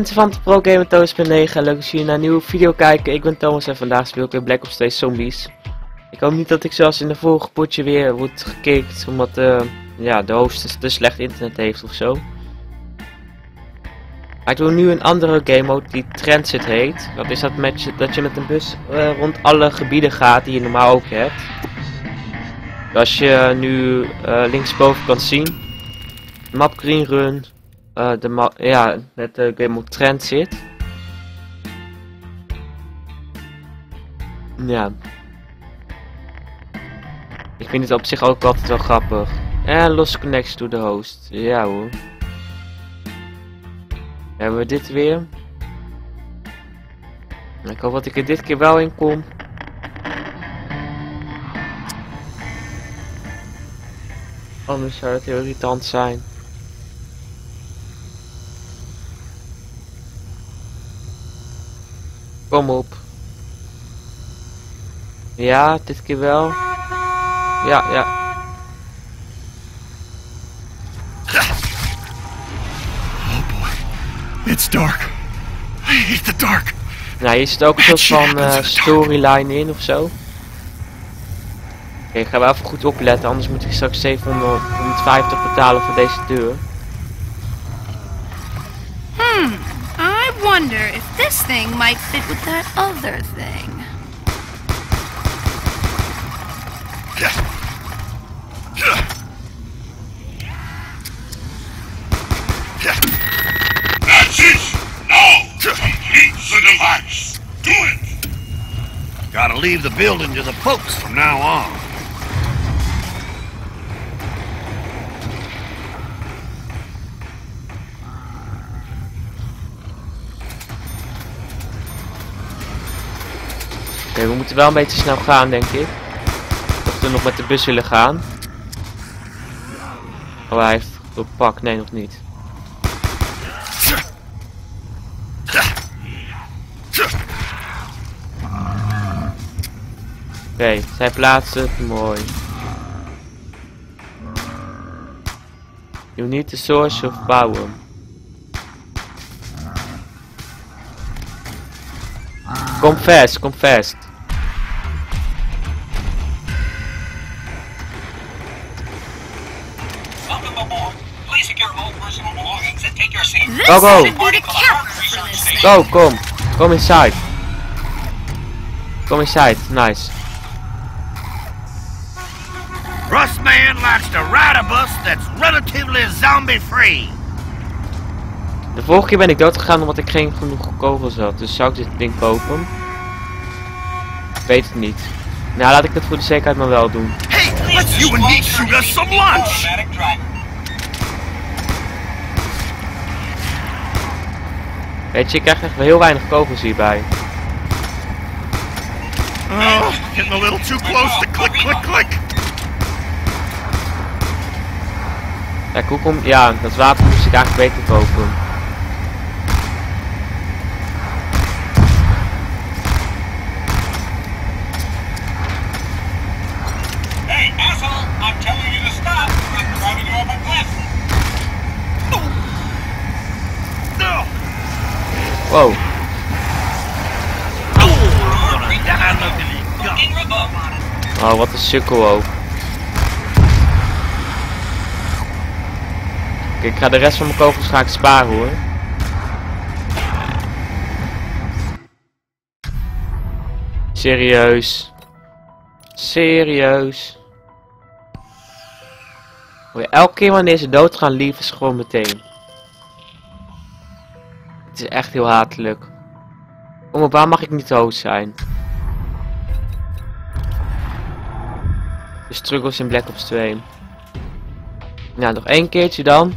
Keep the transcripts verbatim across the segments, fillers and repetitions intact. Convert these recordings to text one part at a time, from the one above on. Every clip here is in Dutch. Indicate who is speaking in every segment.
Speaker 1: Mensen van de Pro Gamer Thomas negen, leuk dat jullie naar een nieuwe video kijken. Ik ben Thomas en vandaag speel ik weer Black Ops twee Zombies. Ik hoop niet dat ik zoals in de vorige potje weer word gekikt, omdat uh, ja, de host te slecht internet heeft ofzo. Maar ik doe nu een andere game mode die Transit heet. Dat is dat, met je, dat je met een bus uh, rond alle gebieden gaat die je normaal ook hebt. Zoals je nu uh, linksboven kan zien. Map Green Run. Uh, de ma ja, met de game mode Transit. Ja. Ik vind het op zich ook altijd wel grappig. En lost connection to the host. Ja hoor. Hebben we dit weer. Ik hoop dat ik er dit keer wel in kom. Anders zou het heel irritant zijn. Kom op. Ja, dit keer wel. Ja, ja.
Speaker 2: It's dark. I hate the dark.
Speaker 1: Nou, hier zit ook een soort van uh, storyline in ofzo. Oké, okay, ik ga wel even goed opletten, anders moet ik straks zevenhonderdvijftig betalen voor deze deur.
Speaker 3: Hmm, I wonder if this thing might fit with that other thing.
Speaker 2: That's it! Now! Complete the device! Do it! Gotta leave the building to the folks from now on.
Speaker 1: Oké, okay, we moeten wel een beetje snel gaan, denk ik. Of we nog met de bus willen gaan. Oh, hij heeft het pak. Nee, nog niet. Oké, okay, zij plaatsen het. Mooi. You need the source of power. Kom fast, kom fast. Go, go. Go, kom. Kom inside. Kom inside, nice.
Speaker 2: Rustman likes to ride a bus that's relatively zombie-free.
Speaker 1: De vorige keer ben ik dood gegaan omdat ik geen genoeg kogels had, dus zou ik dit ding kopen? Ik weet het niet. Nou, laat ik het voor de zekerheid maar wel doen.
Speaker 2: Hey, let's you and me shoot us some lunch.
Speaker 1: Weet je, ik krijg echt wel heel weinig kogels hierbij.
Speaker 2: Oh, getting a little too close to click, click, click.
Speaker 1: Ja, hoe kom... ja, dat wapen moest ik eigenlijk beter kopen.
Speaker 4: Hey, asshole! I'm telling you to stop! I'm driving you up a cliff!
Speaker 1: Wow. Oh, wat een sukkel ook. Oké, ik ga de rest van mijn kogels ga ik sparen hoor. Serieus. Serieus. Elke keer wanneer ze doodgaan, lieven ze gewoon meteen. Het is echt heel hatelijk. Om waar mag ik niet te hoog zijn? De struggles in Black Ops twee. Nou, nog één keertje dan.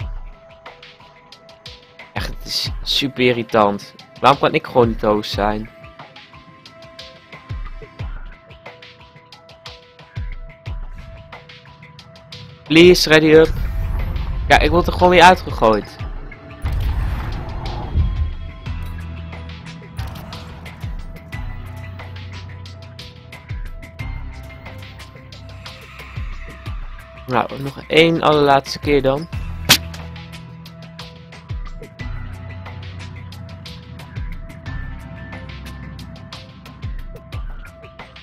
Speaker 1: Echt, het is super irritant. Waarom kan ik gewoon niet te hoog zijn? Please, ready up. Ja, ik word er gewoon weer uitgegooid. Nou, nog één allerlaatste keer dan.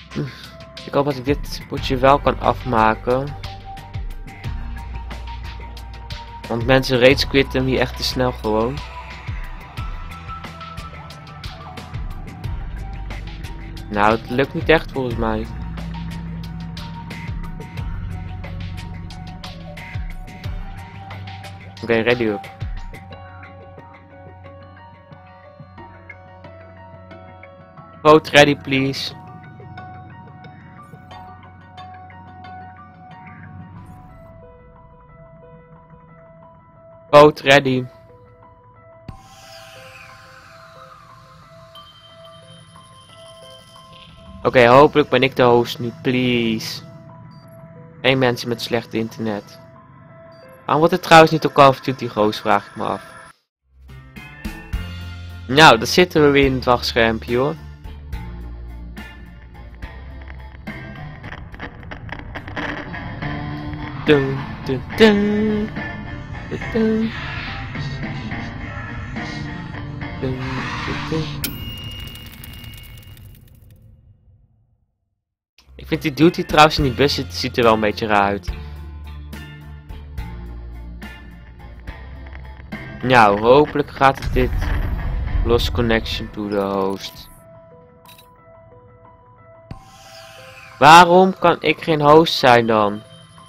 Speaker 1: Ik hoop dat ik dit potje wel kan afmaken. Want mensen rage quitten hem hier echt te snel gewoon. Nou, het lukt niet echt volgens mij. Oké, okay, ready up. Vote ready please. Vote ready. Oké, okay, hopelijk ben ik de host nu, please. Geen mensen met slecht internet. Waarom wordt het trouwens niet op Call of Duty host, vraag ik me af. Nou, dan zitten we weer in het wachtschermpje hoor. Dun, dun, dun. Dun, dun. Dun, dun, dun. Ik vind die duty trouwens in die bus ziet, ziet er wel een beetje raar uit. Nou, hopelijk gaat het dit. Lost connection to the host. Waarom kan ik geen host zijn dan?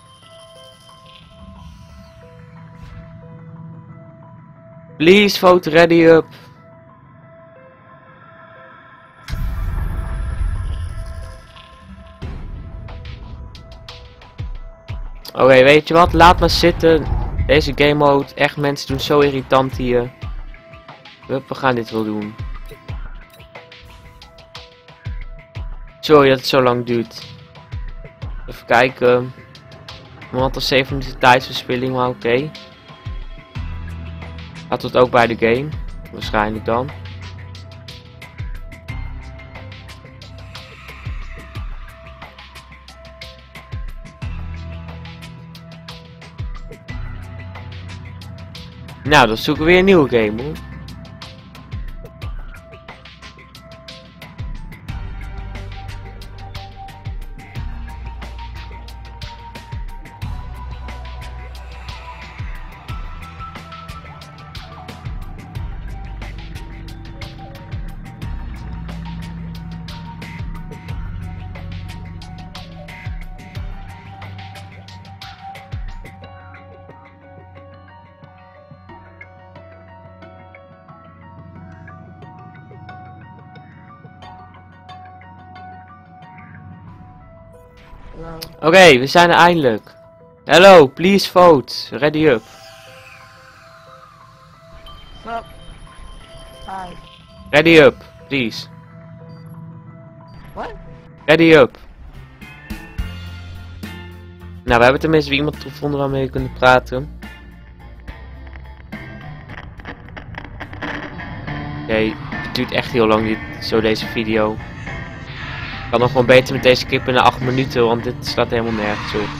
Speaker 1: Please vote ready up. Oké, okay, weet je wat? Laat maar zitten. Deze game mode, echt mensen doen zo irritant hier. Hup, we gaan dit wel doen. Sorry dat het zo lang duurt. Even kijken. Want al zeven minuten tijdsverspilling, maar oké. Okay. Had het ook bij de game. Waarschijnlijk dan. Nou, dan zoeken we weer een nieuwe game hoor. Oké, okay, we zijn er eindelijk. Hello, please vote. Ready up.
Speaker 5: Up. Hi.
Speaker 1: Ready up, please.
Speaker 5: What?
Speaker 1: Ready up. Nou, we hebben tenminste weer iemand gevonden waarmee we kunnen praten. Oké, okay, het duurt echt heel lang dit, zo deze video. Ik kan nog gewoon beter met deze kippen naar acht minuten, want dit slaat helemaal nergens op.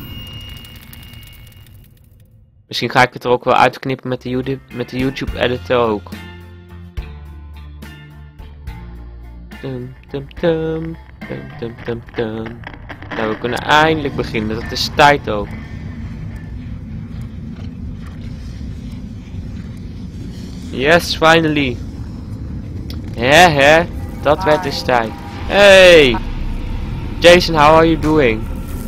Speaker 1: Misschien ga ik het er ook wel uitknippen met de YouTube, met de YouTube editor ook. Dum, dum, dum, dum, dum, dum, dum. Nou, we kunnen eindelijk beginnen. Dat is tijd ook. Yes, finally. Hè, hè. Dat werd dus tijd. Hey! Jason, how are you doing?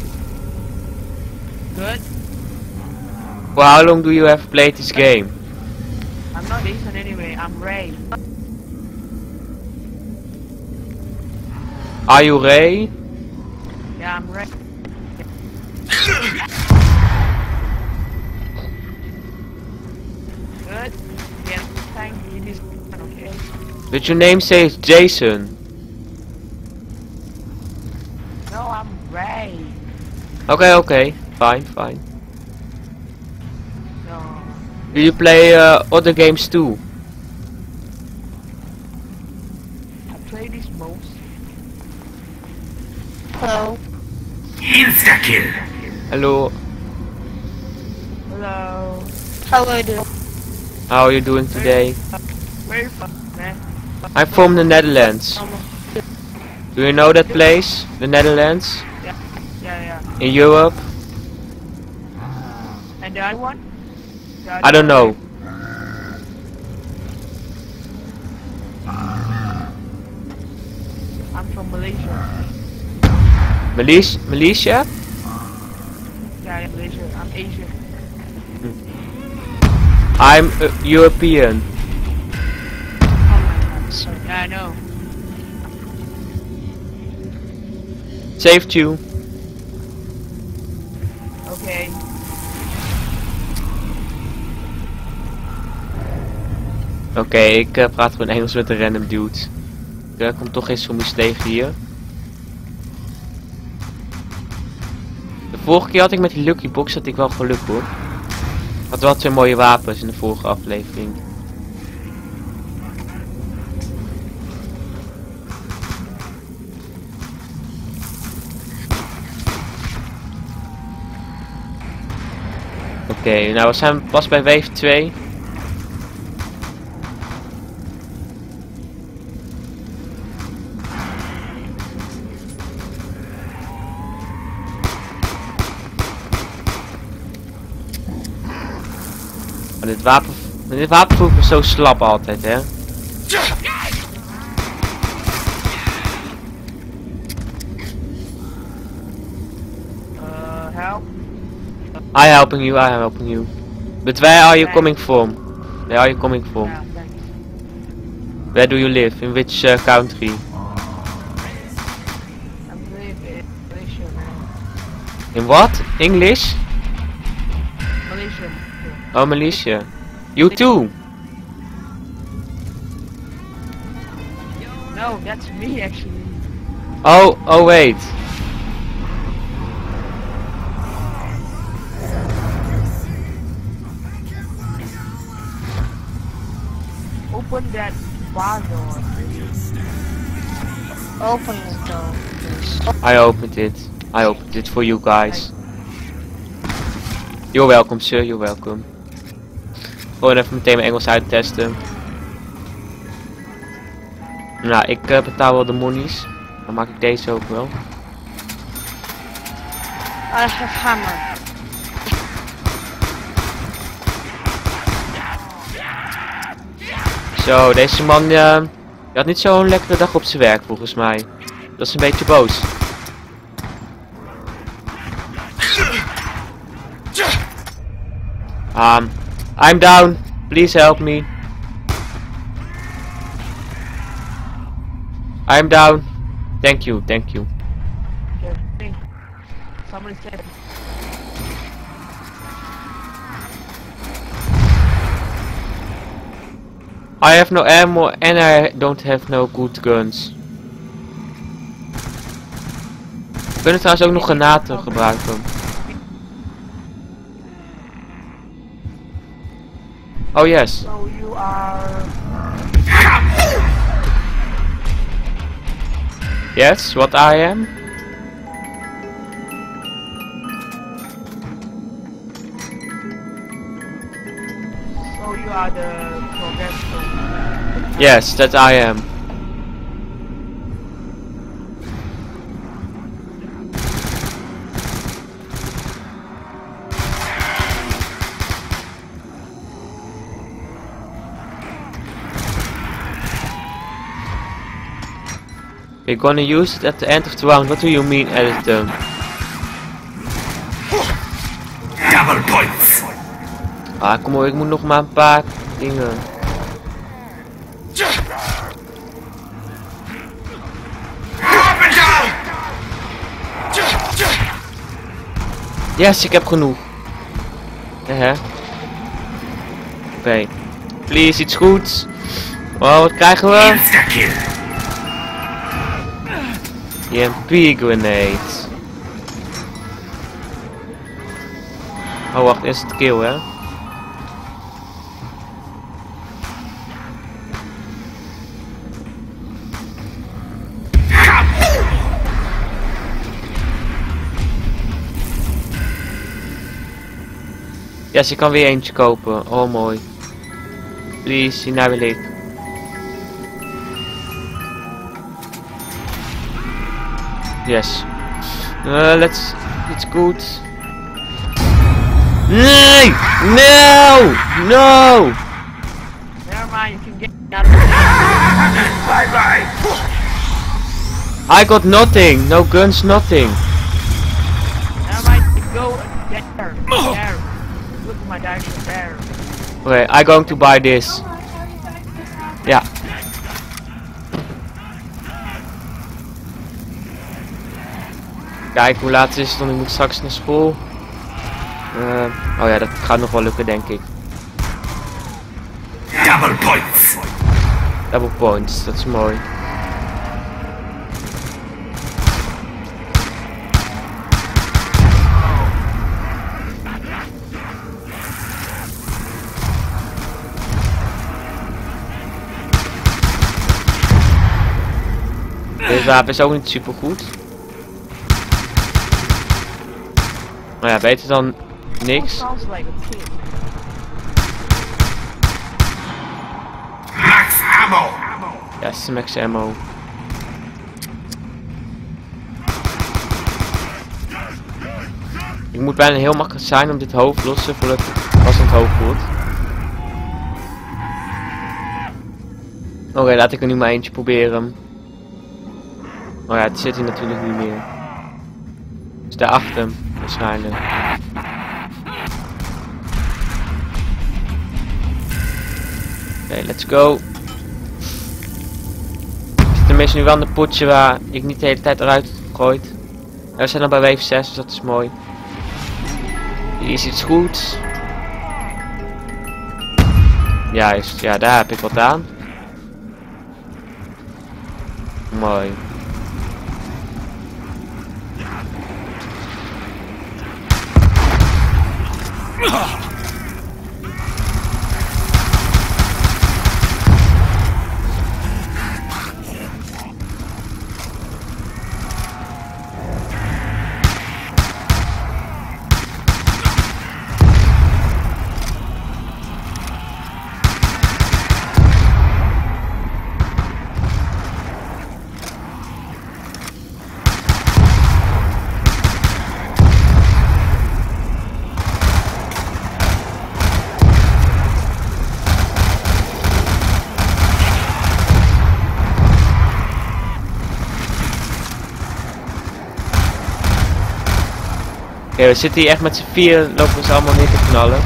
Speaker 5: Good.
Speaker 1: For how long do you have played this game?
Speaker 5: I'm not Jason anyway, I'm Ray.
Speaker 1: Are you Ray?
Speaker 5: Yeah, I'm Ray. Good. Yeah, thank you. This okay.
Speaker 1: But your name says Jason.
Speaker 5: No, I'm Ray.
Speaker 1: Okay, okay. Fine, fine.
Speaker 5: No.
Speaker 1: Do you play uh, other games too?
Speaker 5: I play this most.
Speaker 3: Hello.
Speaker 2: Insta-kill.
Speaker 1: Hello.
Speaker 5: Hello.
Speaker 3: How are you doing?
Speaker 1: How are you doing today?
Speaker 5: Very fun, man.
Speaker 1: I'm from the Netherlands. Do you know that place? The Netherlands?
Speaker 5: Yeah, yeah, yeah.
Speaker 1: In Europe?
Speaker 5: And the other one? The
Speaker 1: I
Speaker 5: other
Speaker 1: don't know.
Speaker 5: one? I'm from Malaysia.
Speaker 1: Malaysia? Malaysia?
Speaker 5: Yeah, yeah, Malaysia. I'm Asian.
Speaker 1: I'm uh, European.
Speaker 5: Oh my god, sorry. Yeah, I know.
Speaker 1: Saved you.
Speaker 5: Okay.
Speaker 1: Oké, okay, ik uh, praat gewoon Engels met een random dude. Er komt toch geen zombies tegen hier. De vorige keer had ik met die Lucky Box had ik wel geluk hoor. Ik had wel twee mooie wapens in de vorige aflevering. Oké, okay, nou we zijn pas bij wave twee. Maar dit wapen, dit wapen voelt me zo slap altijd, hè?
Speaker 5: Uh, help.
Speaker 1: I helping you, I helping you. But where are you coming from? Where are you coming from?
Speaker 5: Yeah, thanks.
Speaker 1: Where do you live? In which uh, country?
Speaker 5: I'm live in Malaysia, man.
Speaker 1: In what? English?
Speaker 5: Malaysia.
Speaker 1: Oh, Malaysia. You too?
Speaker 5: No, that's me actually.
Speaker 1: Oh, oh wait.
Speaker 5: Open that bar door.
Speaker 3: Open the door, please.
Speaker 1: I opened it. I opened it for you guys. You're welcome, sir. You're welcome. Gewoon even meteen mijn Engels uittesten. Nou, ik uh, betaal wel de monies. Dan maak ik deze ook wel.
Speaker 3: I have hammer.
Speaker 1: Zo, deze man uh, die had niet zo'n lekkere dag op zijn werk volgens mij. Dat is een beetje boos. Um, I'm down. Please help me. I'm down. Thank you, thank you.
Speaker 5: Okay, think. Somebody said.
Speaker 1: I have no ammo and I don't have no good guns. We kunnen trouwens ook nog granaten gebruiken. Oh yes.
Speaker 5: So you are.
Speaker 1: Yes, what I am?
Speaker 5: So you are the progressor.
Speaker 1: Yes, that I am. We're gonna use it at the end of the round. What do you mean at the end?
Speaker 2: Double points.
Speaker 1: Ah, kom op, ik moet nog maar een paar dingen. Yes, ik heb genoeg. Ja, oké. Okay. Please, iets goeds. Oh, wat krijgen we? E M P grenade. Oh wacht, is het kill hè? Ja, yes, je kan weer eentje kopen. Oh mooi. Please, hier naar wil ik. Yes. Uh, let's... It's good. Nee! No! No!
Speaker 5: Never mind, you can get out of here.
Speaker 2: Bye bye.
Speaker 1: I got nothing. No guns, nothing.
Speaker 5: Never mind, you go there. There. Look at my direction there.
Speaker 1: Okay, I'm going to buy this. Ja. Kijk, hoe laat is het dan? Ik moet straks naar school. Uh, oh ja, dat gaat nog wel lukken, denk ik.
Speaker 2: Double points.
Speaker 1: Double points, dat is mooi. Deze wapen is ook niet super goed. Maar ja, beter dan niks.
Speaker 5: Sounds like a kid.
Speaker 2: Max ammo.
Speaker 1: Ja, het is max ammo. Ik moet bijna heel makkelijk zijn om dit hoofd lossen voordat het pas aan het hoofd wordt. Oké, okay, laat ik er nu maar eentje proberen. Oh ja, het zit hier natuurlijk niet meer. Dus daarachter waarschijnlijk. Oké, okay, let's go. Ik zit tenminste nu wel in een potje waar ik niet de hele tijd eruit gooit. Ja, we zijn al bij wave zes, dus dat is mooi. Hier is iets goeds. Juist, ja, daar heb ik wat aan. Mooi. Oké, okay, we zitten hier echt met z'n vier, lopen we ze allemaal neer te knallen.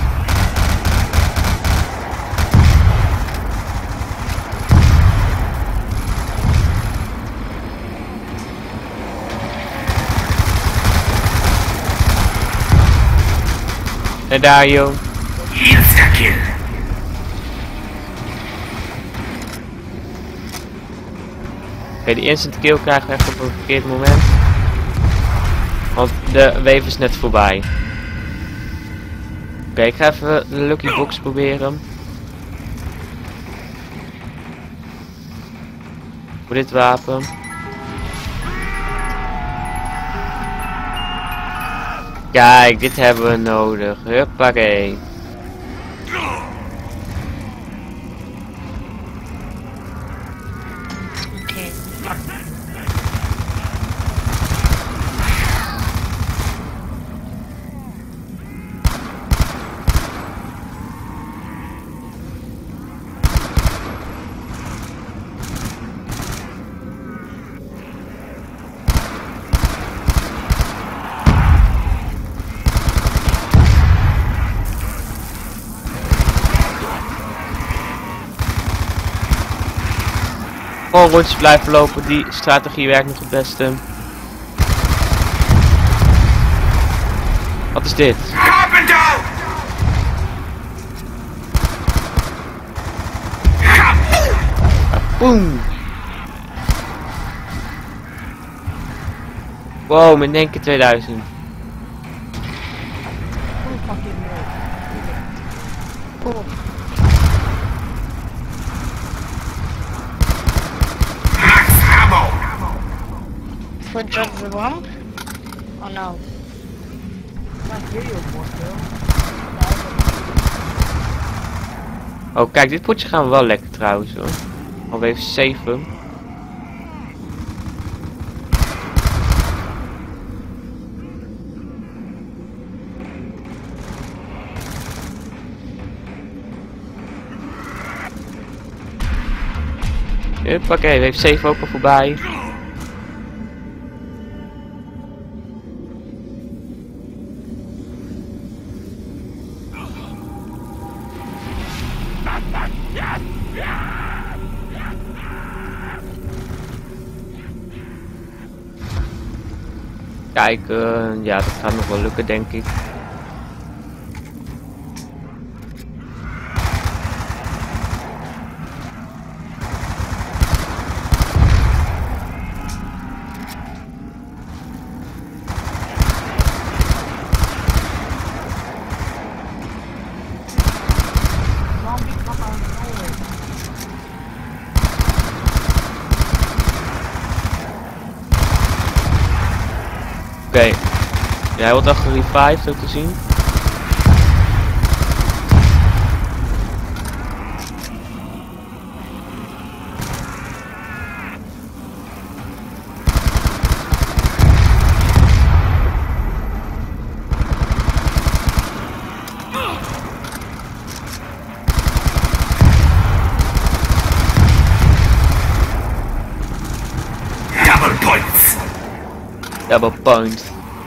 Speaker 1: En daar, joh.
Speaker 2: Insta-kill.
Speaker 1: Oké, okay, die instant kill krijgen we echt op een verkeerd moment. Want de wave is net voorbij. Oké, okay, ik ga even de lucky box proberen. Voor dit wapen. Kijk, dit hebben we nodig. Huppakee. Gewoon rondjes blijven lopen, die strategie werkt nog het beste. Wat is dit? Boom! Wow, met één keer tweeduizend.
Speaker 6: Put Judge the bomb? Oh no.
Speaker 1: Oh, kijk, dit potje gaan we wel lekker trouwens hoor. Alweer zeven. Huppakee, wave zeven ook al voorbij. Kijk, uh, ja, dat gaat nog wel lukken, denk ik. Oké, okay. Ja, hij wordt al gerevived, zo te zien.
Speaker 2: Double points.
Speaker 1: Double point.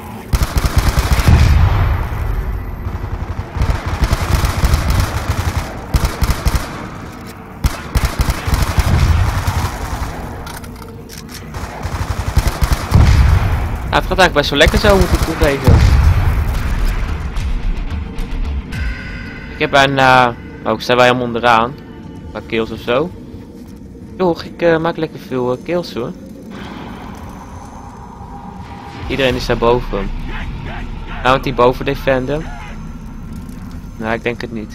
Speaker 1: Ja, het gaat eigenlijk best wel lekker zo, moet ik toegeven. Ik heb bijna... Oh, ik sta bij hem onderaan. Een paar kills of zo. Joh, ik uh, maak lekker veel uh, kills hoor. Iedereen is daar boven. Nou, want die boven defenden. Nou, ik denk het niet.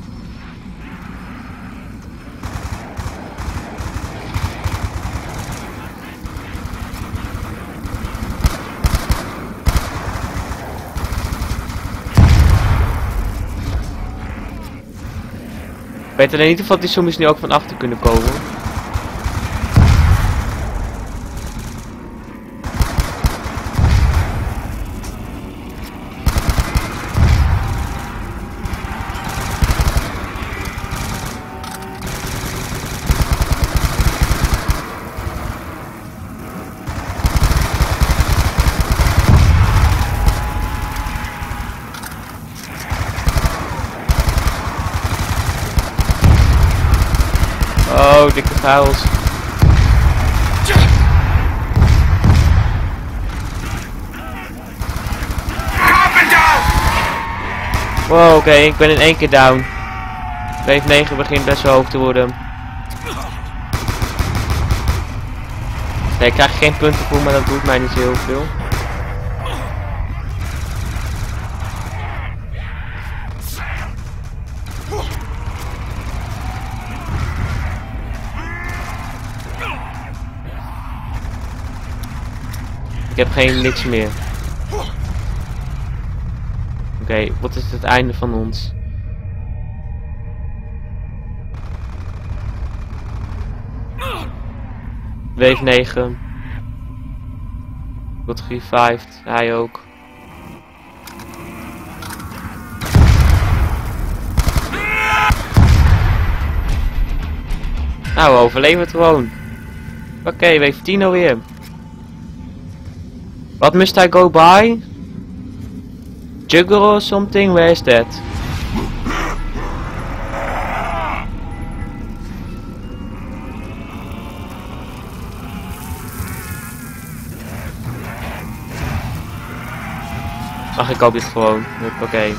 Speaker 1: Ik weet alleen niet of die zombies nu ook van achter kunnen komen. Oh, dikke vuils. Wow, oké, okay, ik ben in één keer down. Wave negen begint best wel hoog te worden. Nee, ik krijg geen punten voor, maar dat doet mij niet zo heel veel. Ik heb geen niks meer. Oké, okay, wat is het einde van ons? Wave negen. Wordt revived, hij ook. Nou, we overleven het gewoon. Oké, okay, wave tien alweer. What must I go by? Juggle or something? Where is that? Ach, ik koop dit gewoon. Oké. Okay.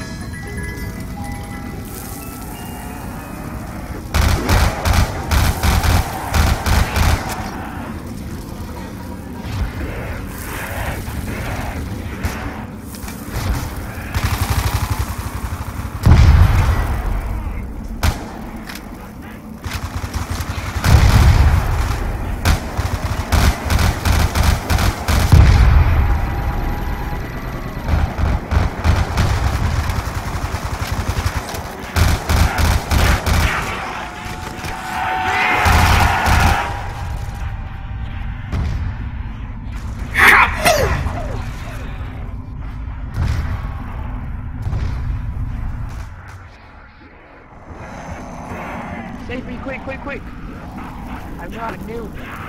Speaker 5: I'm not a noob.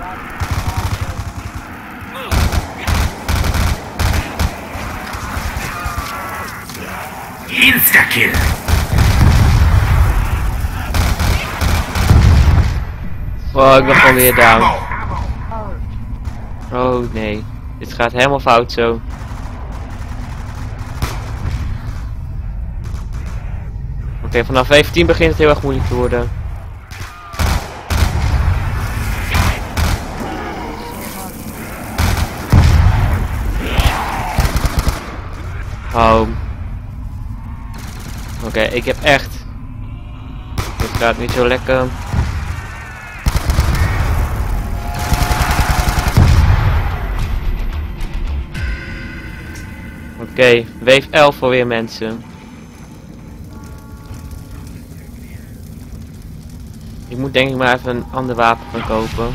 Speaker 2: Insta-kill!
Speaker 1: Oh, ik ben gewoon weer down. Oh nee, dit gaat helemaal fout zo. Oké, vanaf vijftien begint het heel erg moeilijk te worden. Oh. Oké, okay, ik heb echt... Dit gaat niet zo lekker. Oké, okay, wave elf voor weer mensen. Ik moet denk ik maar even een ander wapen gaan kopen.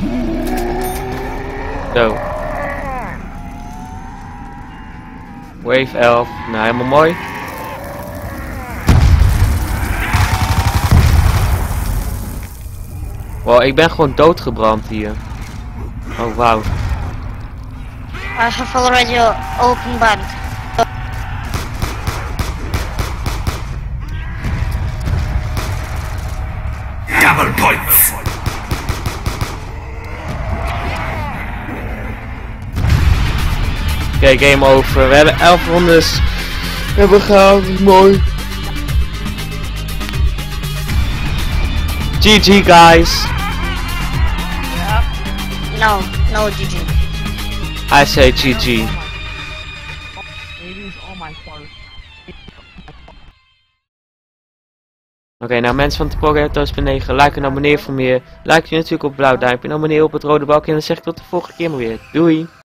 Speaker 1: Zo. Wave elf, nou helemaal mooi. Wow, ik ben gewoon doodgebrand hier. Oh wauw.
Speaker 6: I have already open band.
Speaker 2: Double points!
Speaker 1: Oké, okay, game over. We hebben elf rondes. En we gaan, mooi. G G guys.
Speaker 6: No, no G G.
Speaker 1: I say G G.
Speaker 5: It is all my fault.
Speaker 1: Oké, okay, nou mensen van de Progress negen, like en abonneer voor meer. Like je natuurlijk op het blauw duimpje en abonneer op het rode balkje en dan zeg ik tot de volgende keer maar weer. Doei!